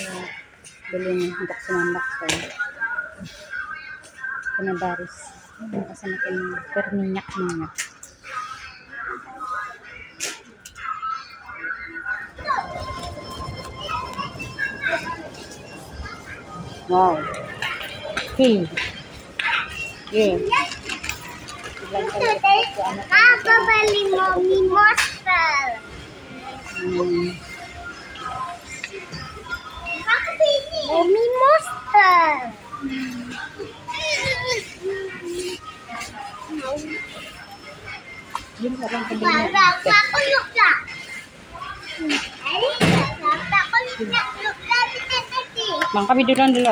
beli nih untuk senambak saya. Kena baris. Kasi makin berminyak-minyak. Wow. Hey. Yeah. Apa beli Mommy Monster? Aku pilih Mommy Monster. Bang, kami dulu.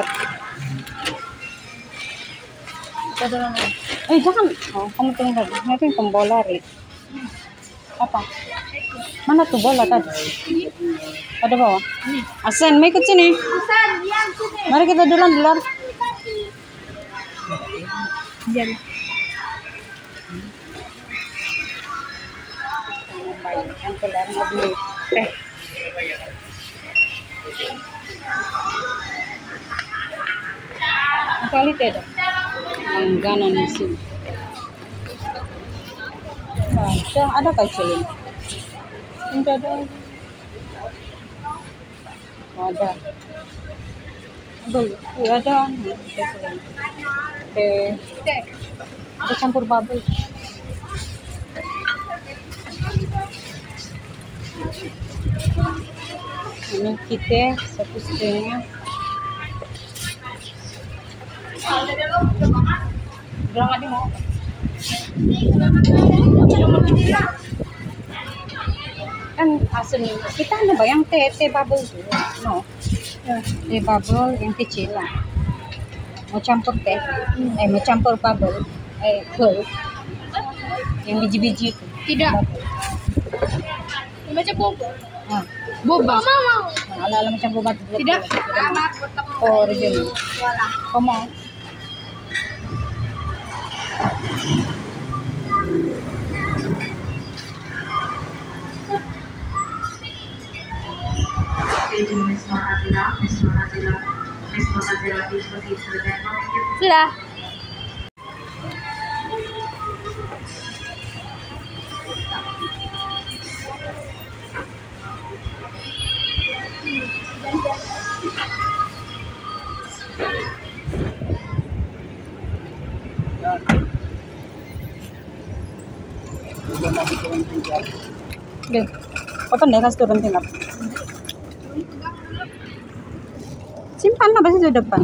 Jangan. Oh, kamu tunggu. Nanti bola, Rit. Apa? Mana tuh bola tadi? Ada bawah? Asen, mau ikut sini? Mari kita duluan. Jangan. Yang keluar mau beli teh. Kali teh dong. Langganan di sini. Ada kacilin. Enggak ada. Ada. Belum. Iya ada. Teh. Ada campur bubble. Ini kita 1,5. Bilang adik mau. Kan asin kita ada bayang teh bubble dulu. No. Teh bubble yang kecil lah. Mau campur teh. Mau campur bubble. Gold. Yang biji-biji itu. Tidak. Macam boba. Boba. Ala macam boba. Tidak. Oh, original. Kamu. Sudah. Deh, kapan deh kasih turun tingkat? Simpan apa sih di depan?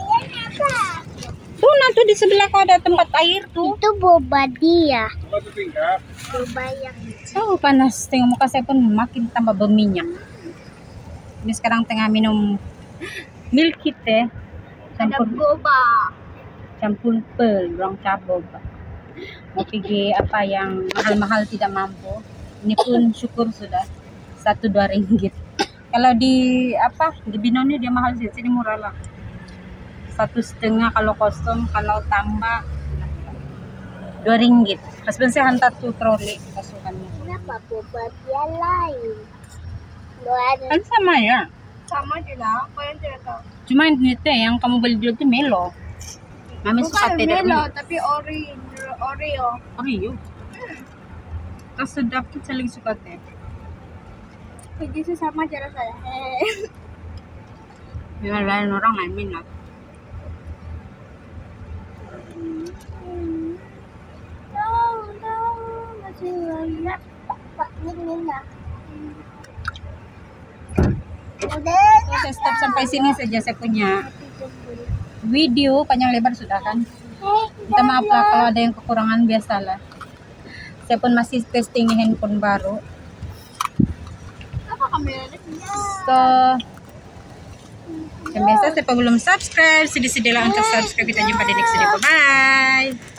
Tuh, nah tuh di sebelah kau ada tempat air tuh. Itu boba dia. Boba yang Oh, panas. Tengok muka saya pun makin tambah berminyak. Ini sekarang tengah minum milk teh. ada boba. Campur pel, orang boba. Mau pergi apa yang mahal-mahal tidak mampu. Ini pun syukur sudah 1-2 ringgit. Kalau di Binoni dia mahal sih, sini murah lah. 1,5 kalau kosong, kalau tambah 2 ringgit. Husband saya hantar tuh troli pasukannya. Kenapa boba dia lain? Kan sama ya. Sama juga, aku yang tidak tahu. Cuma ini teh yang kamu beli dulu tuh Melo. Mami suka teh dari Melo, tapi Oreo. Oreo. Terus sedap tuh saling suka teh. Jadi sama cara saya. Ya lain orang lain minat. Masih banyak. Pak minyak. Saya stop sampai sini saja saya punya video panjang lebar sudah kan. Minta maaf lah kalau ada yang kekurangan, biasalah. Saya pun masih testing handphone baru. Apa kameranya? So, yang biasa siapa belum subscribe, sedih-sedihlah untuk subscribe. Kita jumpa di next video. Bye.